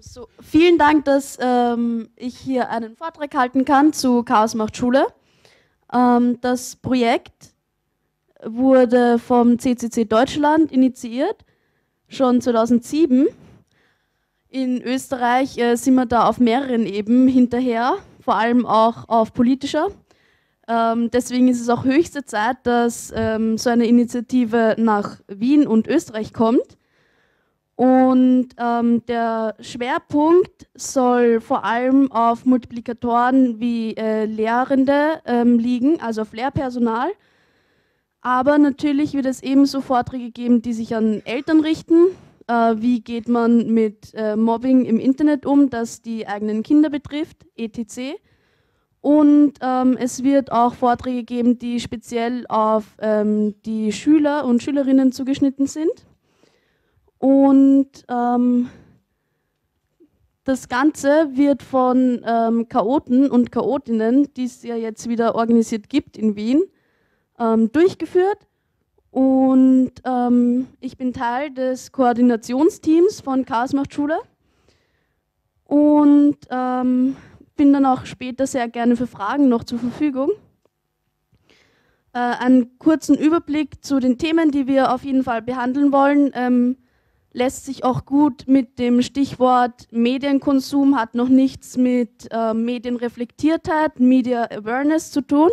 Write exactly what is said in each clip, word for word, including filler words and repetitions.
So, vielen Dank, dass ähm, ich hier einen Vortrag halten kann zu Chaos macht Schule. Ähm, das Projekt wurde vom C C C Deutschland initiiert, schon zweitausendsieben. In Österreich äh, sind wir da auf mehreren Ebenen hinterher, vor allem auch auf politischer. Ähm, deswegen ist es auch höchste Zeit, dass ähm, so eine Initiative nach Wien und Österreich kommt. Und ähm, der Schwerpunkt soll vor allem auf Multiplikatoren wie äh, Lehrende ähm, liegen, also auf Lehrpersonal. Aber natürlich wird es ebenso Vorträge geben, die sich an Eltern richten. Äh, wie geht man mit äh, Mobbing im Internet um, das die eigenen Kinder betrifft, et cetera. Und ähm, es wird auch Vorträge geben, die speziell auf ähm, die Schüler und Schülerinnen zugeschnitten sind. Und ähm, das Ganze wird von ähm, Chaoten und Chaotinnen, die es ja jetzt wieder organisiert gibt in Wien, ähm, durchgeführt. Und ähm, ich bin Teil des Koordinationsteams von Chaos macht Schule und ähm, bin dann auch später sehr gerne für Fragen noch zur Verfügung. Äh, einen kurzen Überblick zu den Themen, die wir auf jeden Fall behandeln wollen. Ähm, lässt sich auch gut mit dem Stichwort Medienkonsum, hat noch nichts mit äh, Medienreflektiertheit, Media Awareness zu tun.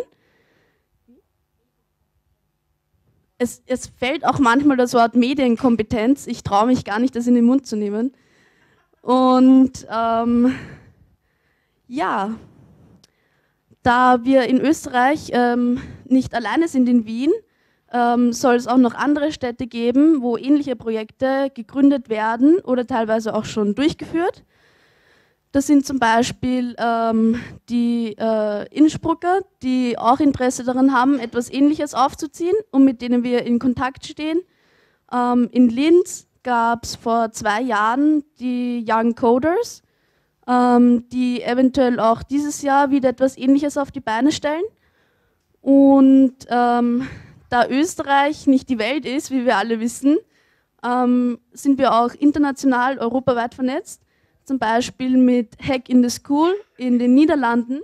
Es, es fällt auch manchmal das Wort Medienkompetenz, ich traue mich gar nicht, das in den Mund zu nehmen. Und ähm, ja, da wir in Österreich ähm, nicht alleine sind in Wien, Ähm, soll es auch noch andere Städte geben, wo ähnliche Projekte gegründet werden oder teilweise auch schon durchgeführt. Das sind zum Beispiel ähm, die äh, Innsbrucker, die auch Interesse daran haben, etwas Ähnliches aufzuziehen und mit denen wir in Kontakt stehen. Ähm, in Linz gab es vor zwei Jahren die Young Coders, ähm, die eventuell auch dieses Jahr wieder etwas Ähnliches auf die Beine stellen. Und ähm, da Österreich nicht die Welt ist, wie wir alle wissen, ähm, sind wir auch international, europaweit vernetzt. Zum Beispiel mit Hack in the School in den Niederlanden.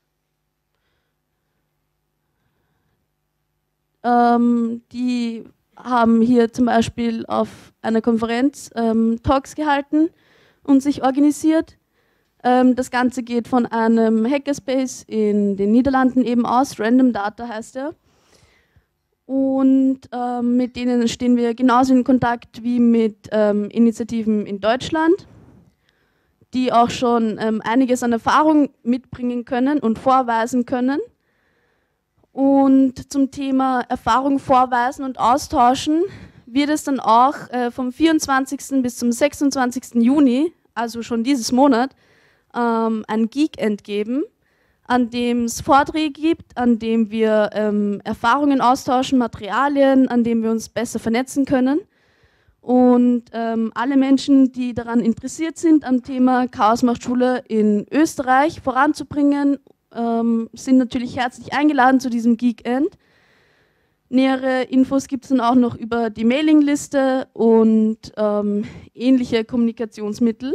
Ähm, die haben hier zum Beispiel auf einer Konferenz ähm, Talks gehalten und sich organisiert. Ähm, das Ganze geht von einem Hackerspace in den Niederlanden eben aus, Random Data heißt er. Und ähm, mit denen stehen wir genauso in Kontakt wie mit ähm, Initiativen in Deutschland, die auch schon ähm, einiges an Erfahrung mitbringen können und vorweisen können. Und zum Thema Erfahrung vorweisen und austauschen wird es dann auch äh, vom vierundzwanzigsten bis zum sechsundzwanzigsten Juni, also schon dieses Monat, ähm, ein Geekend geben, an dem es Vorträge gibt, an dem wir ähm, Erfahrungen austauschen, Materialien, an dem wir uns besser vernetzen können. Und ähm, alle Menschen, die daran interessiert sind, am Thema Chaos macht Schule in Österreich voranzubringen, ähm, sind natürlich herzlich eingeladen zu diesem Geekend. Nähere Infos gibt es dann auch noch über die Mailingliste und ähm, ähnliche Kommunikationsmittel.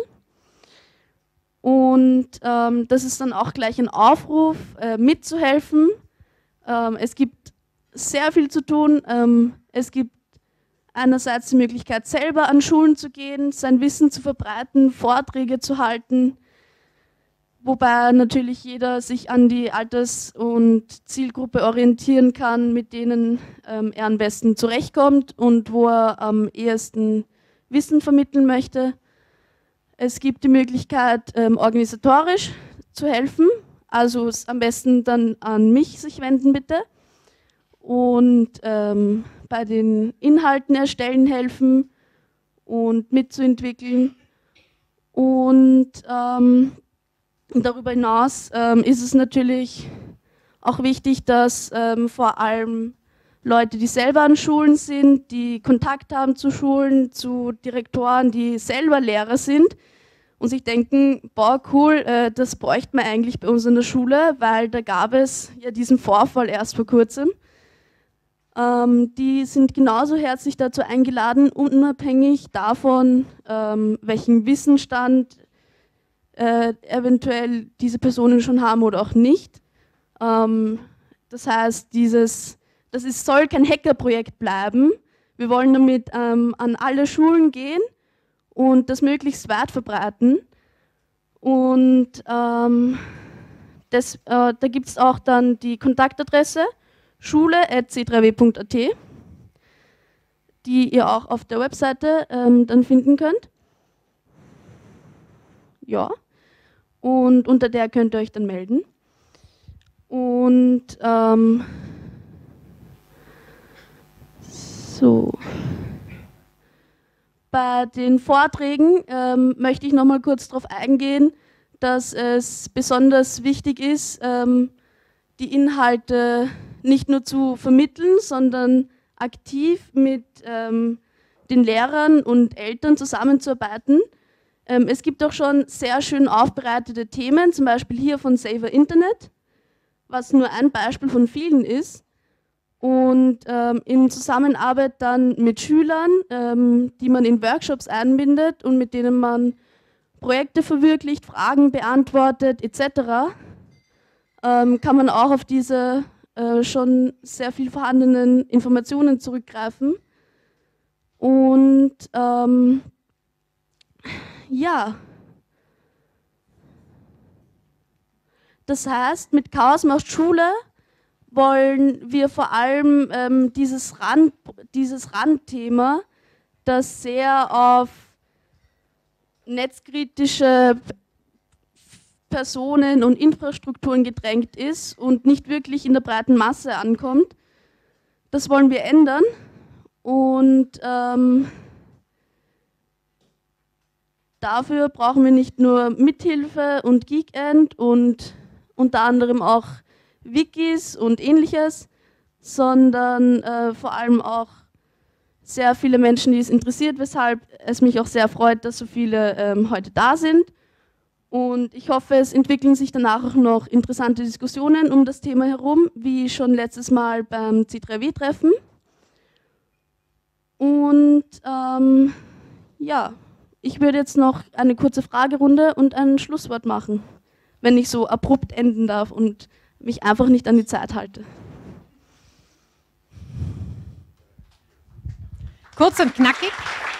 Und ähm, das ist dann auch gleich ein Aufruf, äh, mitzuhelfen. Ähm, es gibt sehr viel zu tun. Ähm, es gibt einerseits die Möglichkeit, selber an Schulen zu gehen, sein Wissen zu verbreiten, Vorträge zu halten, wobei natürlich jeder sich an die Alters- und Zielgruppe orientieren kann, mit denen ähm, er am besten zurechtkommt und wo er am ehesten Wissen vermitteln möchte. Es gibt die Möglichkeit, ähm, organisatorisch zu helfen, also am besten dann an mich sich wenden bitte und ähm, bei den Inhalten erstellen helfen und mitzuentwickeln. Und ähm, darüber hinaus ähm, ist es natürlich auch wichtig, dass ähm, vor allem Leute, die selber an Schulen sind, die Kontakt haben zu Schulen, zu Direktoren, die selber Lehrer sind und sich denken, boah, cool, äh, das bräuchte man eigentlich bei uns in der Schule, weil da gab es ja diesen Vorfall erst vor kurzem. Ähm, die sind genauso herzlich dazu eingeladen, unabhängig davon, ähm, welchen Wissensstand äh, eventuell diese Personen schon haben oder auch nicht. Ähm, das heißt, dieses, das ist, soll kein Hackerprojekt bleiben. Wir wollen damit ähm, an alle Schulen gehen und das möglichst weit verbreiten. Und ähm, das, äh, da gibt es auch dann die Kontaktadresse schule at c drei w punkt a t, die ihr auch auf der Webseite ähm, dann finden könnt. Ja, und unter der könnt ihr euch dann melden. Und ähm, so. Bei den Vorträgen ähm, möchte ich noch mal kurz darauf eingehen, dass es besonders wichtig ist, ähm, die Inhalte nicht nur zu vermitteln, sondern aktiv mit ähm, den Lehrern und Eltern zusammenzuarbeiten. Ähm, es gibt auch schon sehr schön aufbereitete Themen, zum Beispiel hier von Saver Internet, was nur ein Beispiel von vielen ist. Und ähm, in Zusammenarbeit dann mit Schülern, ähm, die man in Workshops einbindet und mit denen man Projekte verwirklicht, Fragen beantwortet et cetera, ähm, kann man auch auf diese äh, schon sehr viel vorhandenen Informationen zurückgreifen. Und ähm, ja, das heißt, mit Chaos macht Schule wollen wir vor allem ähm, dieses, Rand, dieses Randthema, das sehr auf netzkritische Personen und Infrastrukturen gedrängt ist und nicht wirklich in der breiten Masse ankommt. Das wollen wir ändern und ähm, dafür brauchen wir nicht nur Mithilfe und Geekend und unter anderem auch Wikis und ähnliches, sondern äh, vor allem auch sehr viele Menschen, die es interessiert, weshalb es mich auch sehr freut, dass so viele ähm, heute da sind. Und ich hoffe, es entwickeln sich danach auch noch interessante Diskussionen um das Thema herum, wie schon letztes Mal beim C drei W-Treffen. Und ähm, ja, ich würde jetzt noch eine kurze Fragerunde und ein Schlusswort machen, wenn ich so abrupt enden darf und mich einfach nicht an die Zeit halte. Kurz und knackig.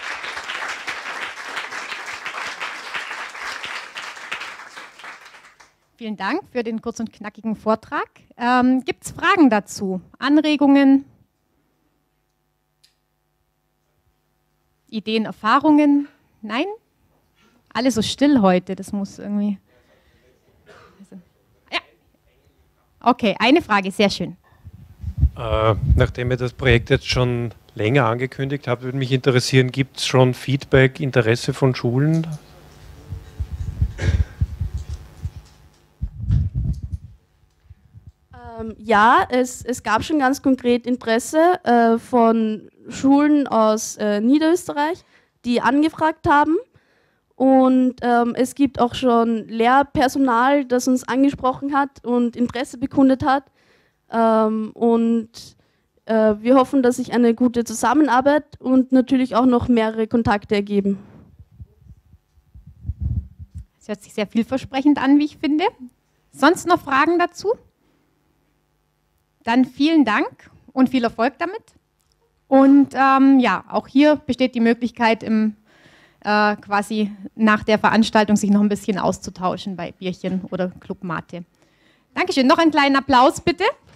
Vielen Dank für den kurz und knackigen Vortrag. Ähm, gibt es Fragen dazu? Anregungen? Ideen, Erfahrungen? Nein? Alle so still heute, das muss irgendwie... Ja. Okay, eine Frage, sehr schön. Äh, nachdem ihr das Projekt jetzt schon länger angekündigt habt, würde mich interessieren, gibt es schon Feedback, Interesse von Schulen? Ähm, ja, es, es gab schon ganz konkret Interesse äh, von Schulen aus äh, Niederösterreich, die angefragt haben. Und ähm, es gibt auch schon Lehrpersonal, das uns angesprochen hat und Interesse bekundet hat. Ähm, und äh, wir hoffen, dass sich eine gute Zusammenarbeit und natürlich auch noch mehrere Kontakte ergeben. Das hört sich sehr vielversprechend an, wie ich finde. Sonst noch Fragen dazu? Dann vielen Dank und viel Erfolg damit. Und ähm, ja, auch hier besteht die Möglichkeit, im, äh, quasi nach der Veranstaltung sich noch ein bisschen auszutauschen bei Bierchen oder Club Mate. Dankeschön. Noch einen kleinen Applaus bitte.